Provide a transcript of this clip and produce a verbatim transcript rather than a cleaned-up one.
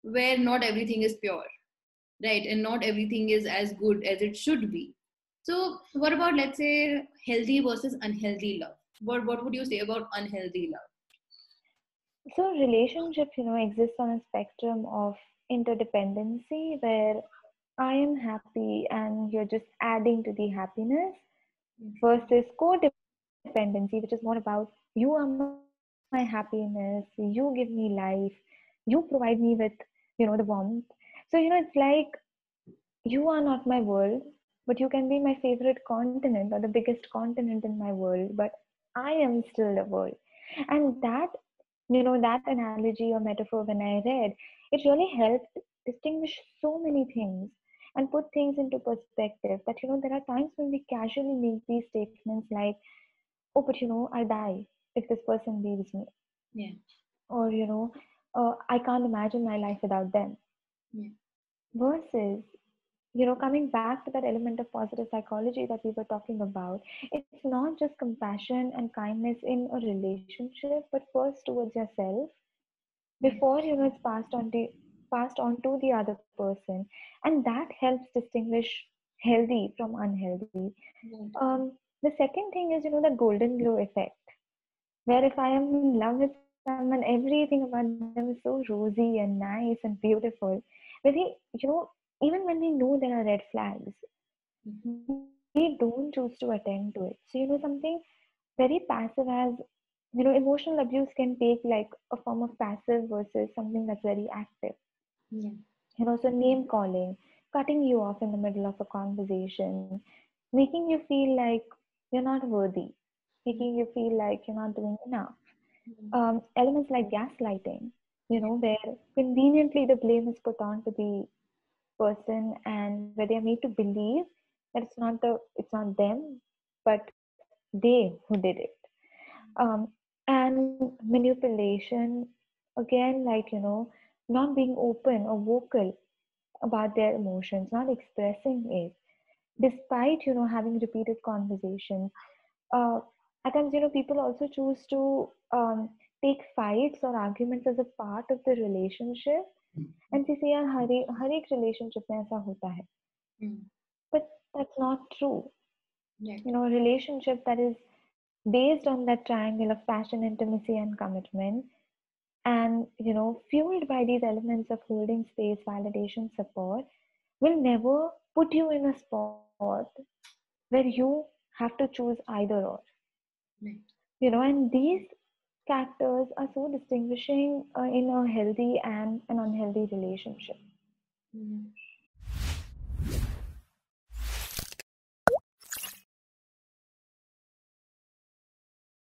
where not everything is pure, right? And not everything is as good as it should be. So what about, let's say, healthy versus unhealthy love? What what would you say about unhealthy love? So relationship, you know, exists on a spectrum of interdependency where I am happy and you're just adding to the happiness, versus codependency, which is more about you are my happiness, you give me life, you provide me with, you know, the warmth. So, you know, it's like you are not my world, but you can be my favorite continent or the biggest continent in my world, but I am still the world. And that, you know, that analogy or metaphor, when I read, it really helped distinguish so many things and put things into perspective. That, you know, there are times when we casually make these statements like, oh, but you know, I'll die if this person leaves me. Yeah. Or, you know, uh, I can't imagine my life without them. Yeah. Versus, you know, coming back to that element of positive psychology that we were talking about, it's not just compassion and kindness in a relationship, but first towards yourself Yeah. before, you know, it's passed on to passed on to the other person. And that helps distinguish healthy from unhealthy. Right. um, the second thing is, you know, the golden glow effect, where if I am in love with someone, everything about them is so rosy and nice and beautiful. Where we, you know, even when we know there are red flags, Mhm. we don't choose to attend to it. So, you know, something very passive as, you know, emotional abuse can take like a form of passive versus something that's very active. Yeah. You know, so name calling, cutting you off in the middle of a conversation, making you feel like you're not worthy, making you feel like you're not doing enough. Um, elements like gaslighting, you Yeah. know, where conveniently the blame is put on to the person and where they are made to believe that it's not the it's not them, but they who did it. Um, and manipulation, again, like, you know, not being open or vocal about their emotions, not expressing it, despite, you know, having repeated conversations. Uh, at times, you know, people also choose to um, take fights or arguments as a part of the relationship, and they say, यार हर एक हर एक relationship में ऐसा होता है. Mm. But that's not true. Right. You know, a relationship that is based on that triangle of passion, intimacy, and commitment, and, you know, fueled by these elements of holding space, validation, support, will never put you in a spot where you have to choose either or. Right. You know, and these factors are so distinguishing uh, in a healthy and an unhealthy relationship. Mm.